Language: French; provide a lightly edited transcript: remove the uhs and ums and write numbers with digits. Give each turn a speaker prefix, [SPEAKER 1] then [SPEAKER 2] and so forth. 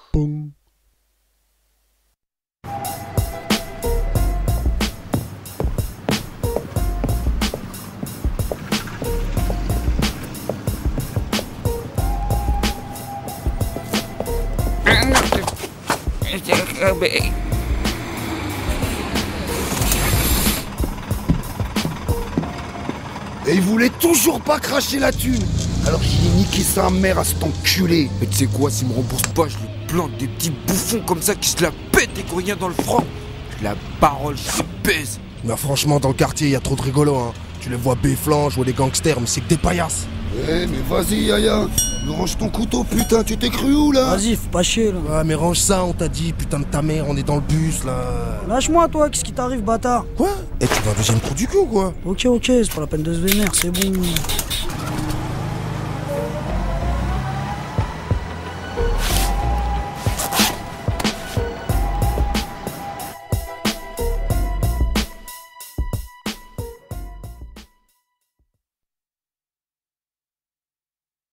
[SPEAKER 1] Pong.
[SPEAKER 2] Et il voulait toujours pas cracher la thune. Alors j'ai niqué sa mère à cet enculé.
[SPEAKER 3] Mais tu sais quoi, s'il me rembourse pas, je lui plante des petits bouffons comme ça qui se la pètent et qui ont rien dans le front. La parole, je baise.
[SPEAKER 1] Mais franchement, dans le quartier, y a trop de rigolos, hein. Tu les vois béflancs, jouer les gangsters, mais c'est que des paillasses.
[SPEAKER 2] Eh mais vas-y Yaya, range ton couteau putain, tu t'es cru où là?
[SPEAKER 4] Vas-y, faut pas chier là.
[SPEAKER 1] Ouais, mais range ça, on t'a dit, putain de ta mère, on est dans le bus, là.
[SPEAKER 4] Lâche-moi toi, qu'est-ce qui t'arrive, bâtard?
[SPEAKER 1] Quoi? Eh, tu vas un deuxième trou du cul ou quoi?
[SPEAKER 4] Ok, c'est pas la peine de se vénérer, c'est bon.